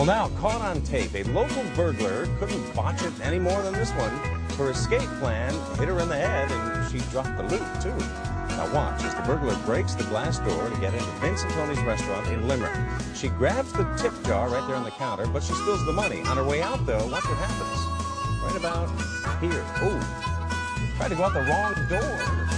now, caught on tape, a local burglar couldn't botch it any more than this one. Her escape plan hit her in the head, and she dropped the loot, too. Now watch as the burglar breaks the glass door to get into Vince and Tony's restaurant in Limerick. She grabs the tip jar right there on the counter, but she spills the money. On her way out, though, watch what happens. Right about here. Oh, tried to go out the wrong door.